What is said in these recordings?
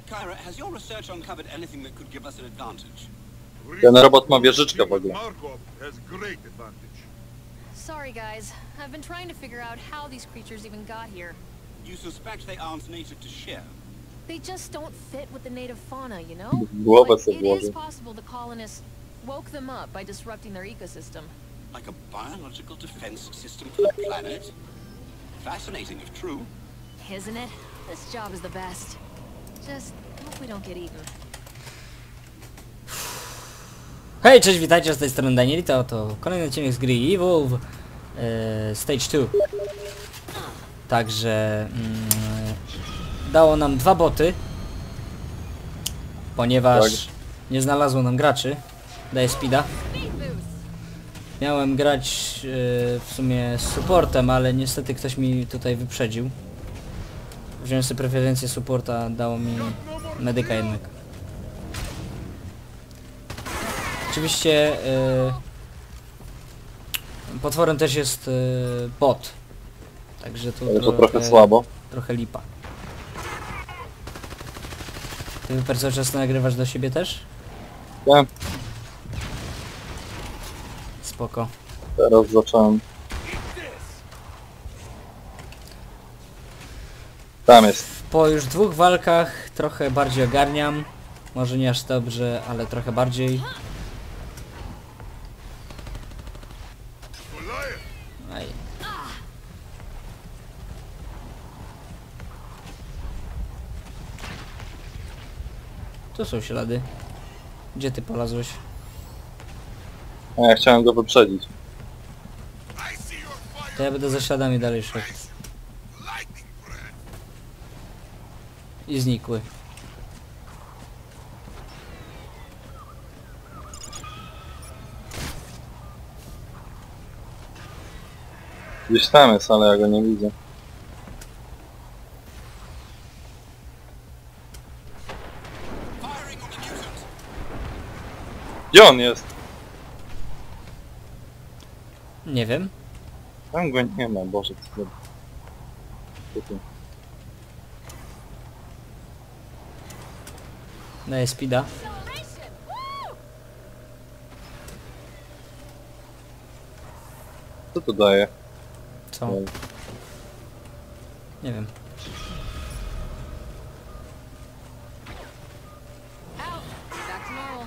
Kyra, has your research uncovered anything that could give us an advantage? Ten robot ma wieżyczkę w ogóle. Sorry guys, I've been trying to figure out how these creatures even got here. You suspect they aren't native to Share? They just don't fit with the native fauna, you know? Głowę But sobie it is włożył. possible the colonists woke them up by disrupting their ecosystem. Like a biological defense system for the planet? Fascinating if true. Isn't it? This job is the best. Just hope we don't get eaten. Hej, cześć, witajcie, z tej strony Danieli, to kolejny odcinek z gry Evolve Stage 2. Także dało nam 2 boty, ponieważ Tak. nie znalazło nam graczy. Daję speeda. Miałem grać w sumie z supportem, ale niestety ktoś mi tutaj wyprzedził. Wziąłem sobie preferencję supporta, dało mi medyka jednak. Oczywiście potworem też jest bot. Także tu Ale to trochę słabo. Trochę lipa. Ty Wyper cały czas nagrywasz do siebie też? Ja Spoko. teraz zacząłem. Tam jest. Po już 2 walkach trochę bardziej ogarniam. Może nie aż dobrze, ale trochę bardziej. Aj. Tu są ślady. Gdzie ty polazłeś? A ja chciałem go wyprzedzić. To ja będę za śladami dalej szedł. I znikły. Gdzieś tam jest, ale ja go nie widzę. Firing on the mutant! Gdzie on jest? Nie wiem. Tam go nie ma, Boże, co to... Tutaj. Daję speeda. Co to daje? Co? Nie wiem. Out! Back to normal.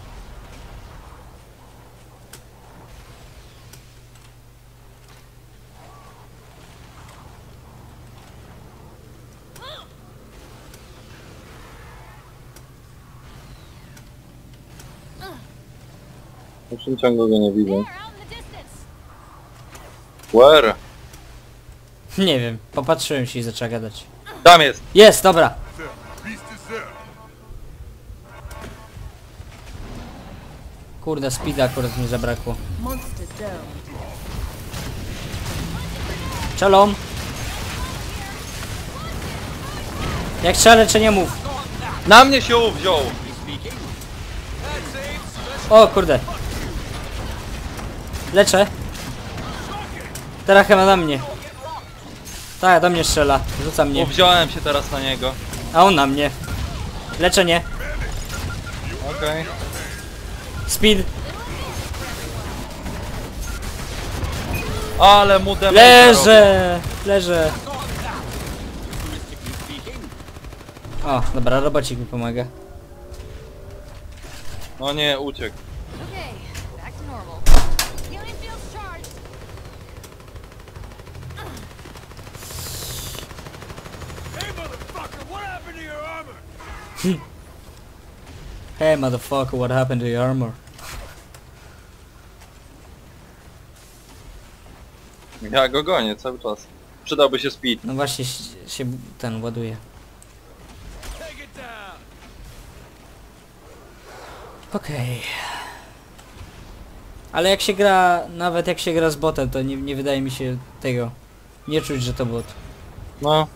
W dalszym ciągu go nie widzę. There, out in the distance. Where? Nie wiem. Popatrzyłem się i zaczęła gadać. Tam jest! Jest, dobra. Kurde, speeda akurat mi zabrakło. Monster domed. Czelom! Jak trzeba leczenie mów. Na mnie się uwziął! O kurde. Leczę. Teraz chyba na mnie. Tak, do mnie strzela. Rzuca mnie. Uwziąłem się teraz na niego. A on na mnie. Leczenie. Okej. Speed. Ale mu damage Leżę. Leżę. O, dobra, robocik mi pomaga. No nie, uciekł. Okay, back to normal. Healing field's charged. Hey motherfucker, what happened to your armor? Ja go gonię cały czas. Przydałby się speed. No właśnie się ten ładuje. Okej. Ale jak się gra, nawet jak się gra z botem, to nie wydaje mi się tego. Nie czuć, że to bot. No.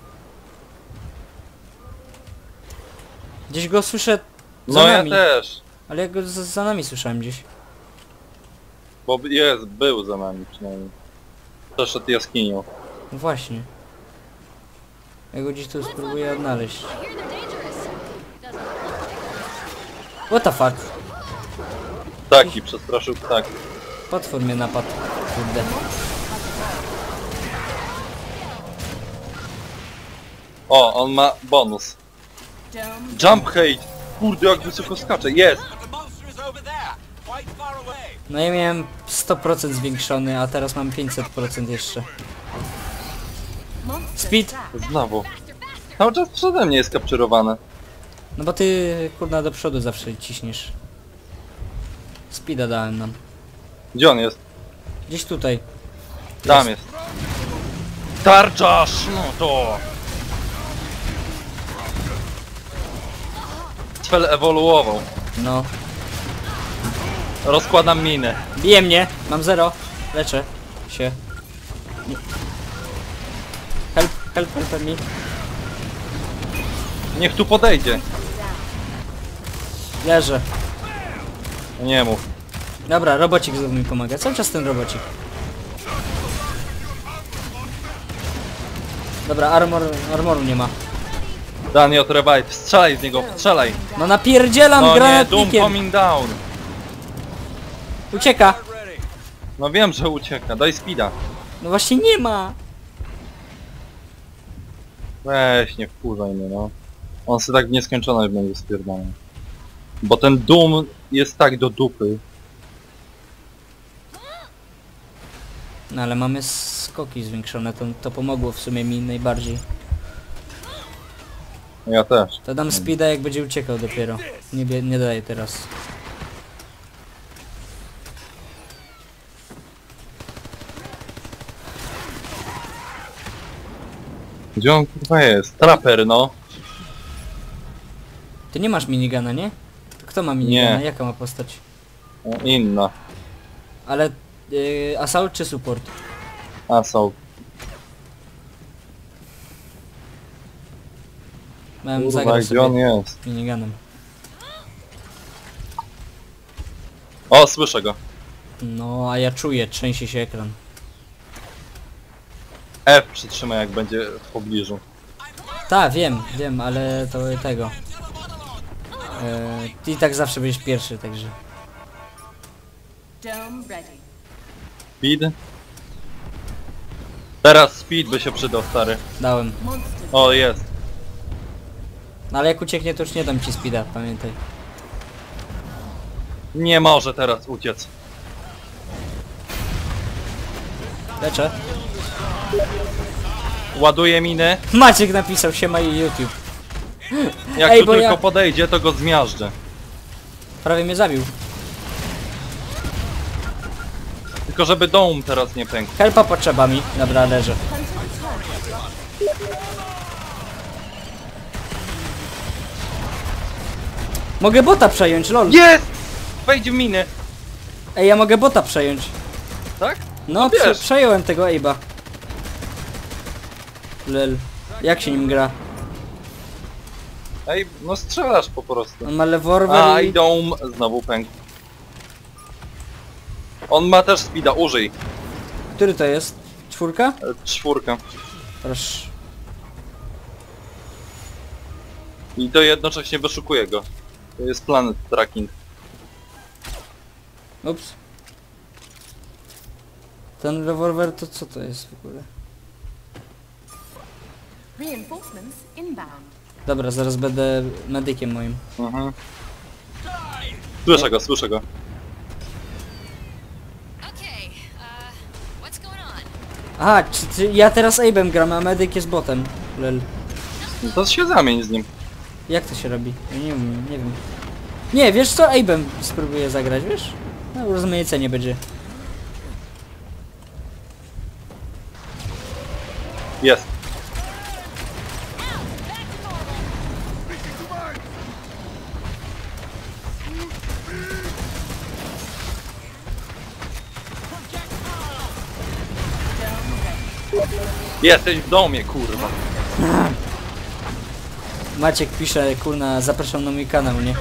Gdzieś go słyszę za No ja nami. też. Ale ja go za nami słyszałem gdzieś. Bo był za nami przynajmniej. Przeszedł jaskinią. No właśnie. Ja go gdzieś tu spróbuję odnaleźć. I hear they're dangerous. What the fuck? Ptaki, przestraszył ptak. Potwór mnie napadł. Kurde. O, on ma bonus. Jump hate! Kurde, jak wysoko skacze. Jest! The monster is over there, quite far away. No ja miałem 100% zwiększony, a teraz mam 500% jeszcze. Speed! Znowu. Cały czas przede mnie jest kapturowane. No bo ty kurna do przodu zawsze ciśniesz. Speeda dałem nam. Gdzie on jest? Gdzieś tutaj. Tam jest. Tarczasz! No to! Cfel ewoluował. No. Rozkładam minę. Bije mnie! Mam 0. Leczę się. Nie. Help me. Niech tu podejdzie. Leżę. Nie mów. Dobra, robocik znowu mi pomaga. Cały czas ten robocik. Dobra, armoru nie ma. Daniel Revive, strzelaj z niego, strzelaj! No napierdzielam No nie, Doom granatnikiem! coming down! Ucieka! No wiem, że ucieka, daj speeda. No właśnie nie ma! Weź, nie wkurzaj mnie, no. On sobie tak w nieskończoność będzie spierdalał. Bo ten Doom jest tak do dupy. No ale mamy skoki zwiększone, to pomogło w sumie mi najbardziej. Ja też. To dam speeda jak będzie uciekał dopiero. Nie daję teraz. Gdzie on kurwa jest? Trapper, no. Ty nie masz minigana, nie? Kto ma minigana? Nie. Jaka ma postać? Inna. Ale assault czy support? A są. Miałem Kurwa, zagrać gdzie on sobie jest? miniganem. O, słyszę go. No a ja czuję, trzęsie się ekran. F przytrzymaj, jak będzie w pobliżu. Tak, wiem, ale to tego. Ty i tak zawsze będziesz pierwszy, także. Dome ready. Speed? Teraz speed by się przydał, stary. Dałem. Monsters. O, jest. No ale jak ucieknie, to już nie dam ci speeda, pamiętaj. Nie może teraz uciec. Leczę. Ładuję minę. Maciek napisał siema i YouTube. Jak Ej, tu bo tylko ja- podejdzie, to go zmiażdżę. Prawie mnie zabił. Tylko żeby dom teraz nie pękł. Helpa potrzeba mi. Dobra, leżę. Mogę bota przejąć, lol. Jest! Wejdź w minę. Ej, ja mogę bota przejąć. Tak? No, bierz. przejąłem tego Abe'a. Lel. Jak się nim gra? Ej, no strzelasz po prostu. On ma leworwer A, i... i dom znowu pękł. On ma też speeda, użyj. Który to jest? 4? 4. Proszę. I to jednocześnie wyszukuje go. To jest planet tracking. Ups. Ten rewolwer to co to jest w ogóle? Reinforcements inbound. Dobra, zaraz będę medykiem moim. Mhm. Słyszę go, słyszę go. Okay, what's going on? Aha, ja teraz Abe'em gram, a medyk jest botem. Lel. No to się zamień z nim. Jak to się robi? Ja nie umiem, nie wiem. Nie, wiesz co? Abe'em spróbuję zagrać, wiesz? No, rozmaicenie będzie. Jest. Jesteś w domie, kurwa. Maciek pisze, kurna, zapraszam na mój kanał, nie?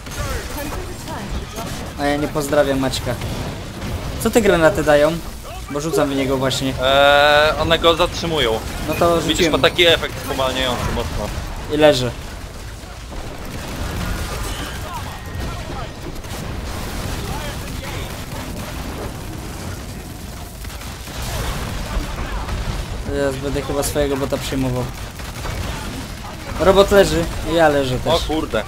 A ja nie pozdrawiam Maćka. Co te granaty dają? Bo rzucam w niego właśnie. One go zatrzymują. No to Widzisz, rzuciłem ma taki efekt spowalniający mocno. i leży. Teraz będę chyba swojego bota przyjmował. Robot leży, ja leżę O też. kurde.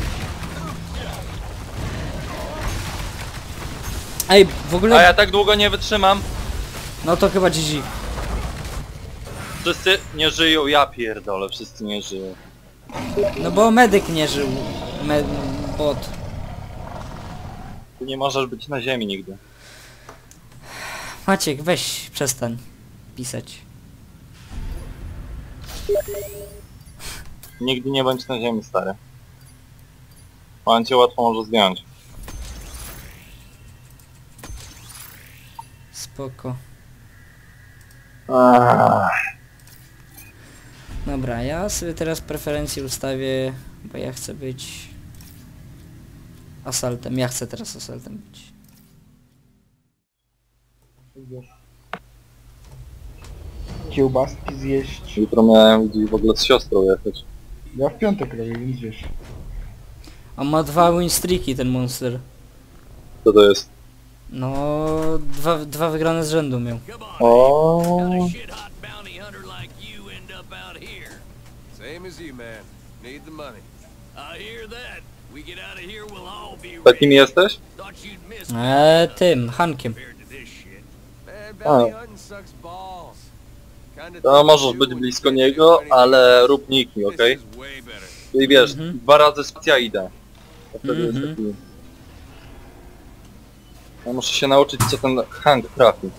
Ej, w A ogóle... ja tak długo nie wytrzymam. No to chyba GG. Wszyscy nie żyją, ja pierdolę, wszyscy nie żyją. No bo medyk nie żył. Bot. Ty nie możesz być na ziemi nigdy. Maciek, weź, przestań pisać. Nigdy nie bądź na ziemi, stary. On cię łatwo może zdjąć. Spoko. Aaaa. Dobra, ja sobie teraz preferencje ustawię, bo ja chcę być... Asaltem, ja chcę teraz asaltem być. Kiełbaski zjeść. Jutro miałem gdzieś w ogóle z siostrą jechać. Ja w piątek robię, więc wiesz. On ma 2 winstreaki, ten monster. Co to jest? No, dwa wygrane z rzędu miał. O. Shit-hot bounty hunter like you end up out here. Same as you, man. Need the money. I hear that. We get out of here, we'll all be rich. Takim jesteś? Thought you'd miss Tym, Hankiem. compared to this shit. Man, bounty hunting sucks balls. Kinda To możesz być blisko niego, ale rób niki, okej? This is way better. I wiesz, Mhm. 2 razy spacja idę. To wtedy jest Mhm. taki... Ja muszę się nauczyć, co ten Hank trafi.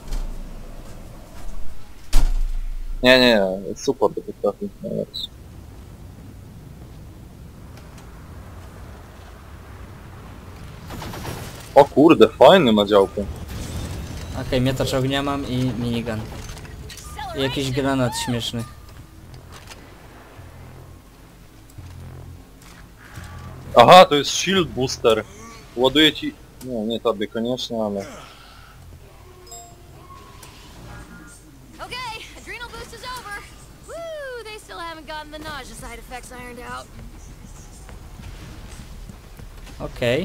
Nie, support to trafi. Nie, nie. O kurde, fajny ma działkę. Okej, miotacz ognia mam i minigun. I jakiś granat śmieszny. Aha, to jest shield booster. Ładuje ci... nie tobie koniecznie, ale... Okay, adrenal boost is over. Woo! They still haven't gotten the nausea side effects ironed out. Okej.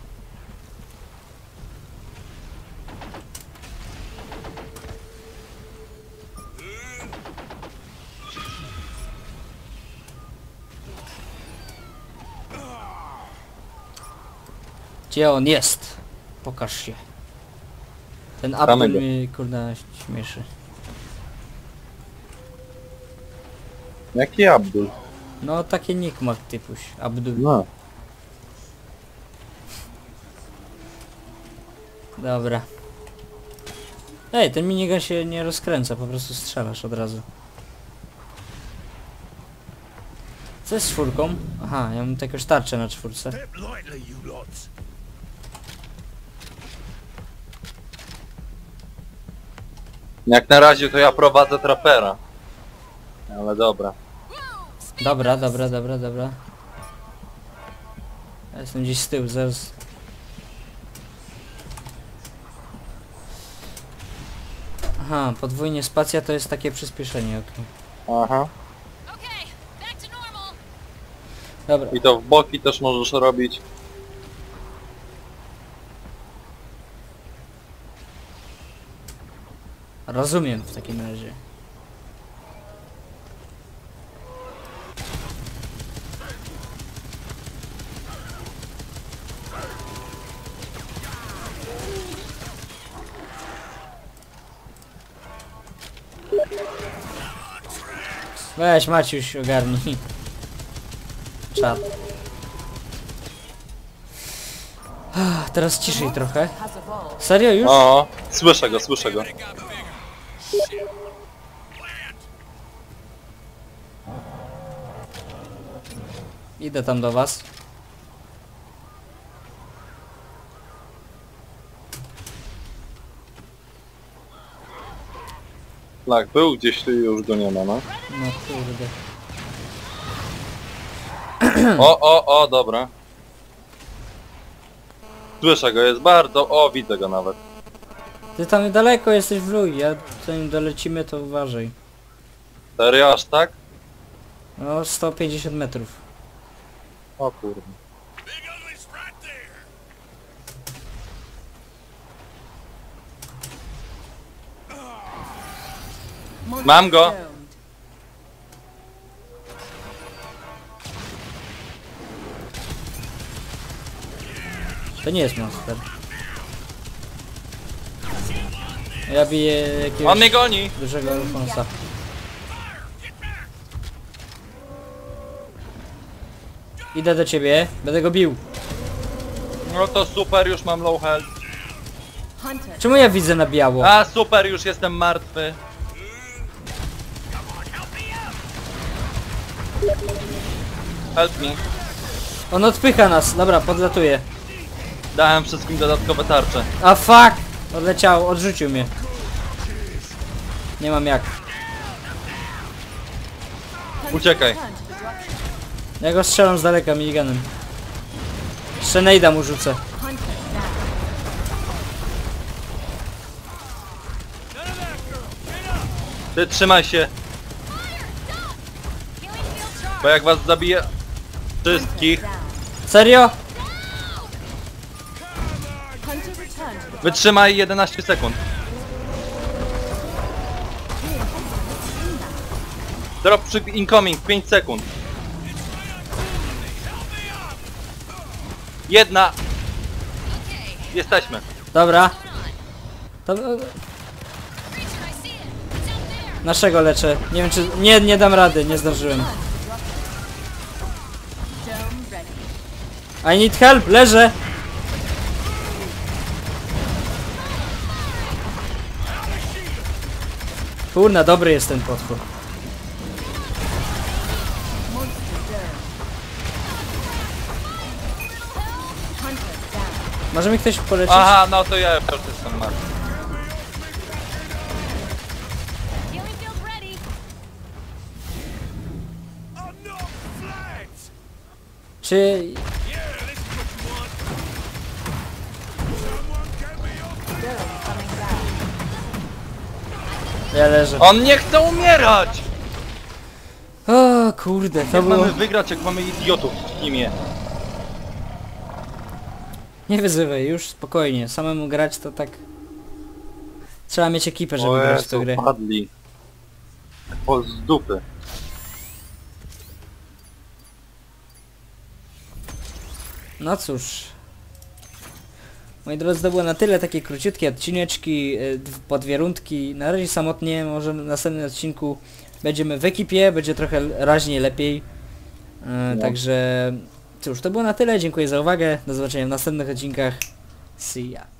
Gdzie on jest? Pokaż się. Ten Szukamy Abdul go. mnie kurde śmieszy. Jaki Abdul? No takie nick ma typuś. Abdul. No. Dobra. Ej, ten minigun się nie rozkręca, po prostu strzelasz od razu. Co jest z czwórką? Aha, ja mam jakąś tarczę na czwórce. Jak na razie to ja prowadzę trapera. Ale dobra. Dobra. Ja jestem gdzieś z tyłu, zaraz. Aha, podwójnie spacja to jest takie przyspieszenie, okej. Aha. Okay, back to normal. Dobra, I to w boki też możesz robić. rozumiem w takim razie. Weź Maciuś, ogarnij. Czad. Teraz ciszej trochę. Serio już? O, słyszę go. Idę tam do was. Tak, był gdzieś tu i już go nie ma, no. No kurde. O, dobra. Słyszę go, jest bardzo... O, widzę go nawet. Ty tam daleko jesteś w luj, ja zanim dolecimy to uważaj. Serio, aż tak? No 150 metrów. O kurde. Big ugly's right there. Mam go! To nie jest monster. Ja biję On jakiegoś mnie goni! dużego Alfonsa. Idę do ciebie, będę go bił. No to super, już mam low health. Czemu ja widzę na biało? A super, już jestem martwy. Help me. On odpycha nas, dobra, podlatuje. Dałem wszystkim dodatkowe tarcze. A fuck! Odleciał, odrzucił mnie. Nie mam jak. Uciekaj. Ja go strzelam z daleka miniganem. Jeszcze nejda mu rzucę. Ty trzymaj się. Bo jak was zabiję wszystkich, Serio? wytrzymaj 11 sekund. Drop incoming, 5 sekund. Jedna. Jesteśmy. Dobra. To... Naszego leczę. Nie wiem czy... Nie, nie dam rady, nie zdążyłem. I need help, leżę! Kurna, dobry jest ten potwór. Może mi ktoś polecić? Aha, no to ja już jestem martwy. Healing field ready. I'm not flat. Czy... Yeah, this is what you want. Someone get me off. Ja leżę. On nie chce umierać! O kurde, to Jak było... mamy wygrać, jak mamy idiotów w teamie? Nie wyzywaj, już spokojnie. Samemu grać to tak... Trzeba mieć ekipę, żeby grać w tę grę. padli. O, z dupy. No cóż. Moi drodzy, to było na tyle takie króciutkie odcineczki, po 2 rundki. Na razie samotnie, może w następnym odcinku będziemy w ekipie, będzie trochę raźniej, lepiej. Także cóż, to było na tyle, dziękuję za uwagę, do zobaczenia w następnych odcinkach. See ya.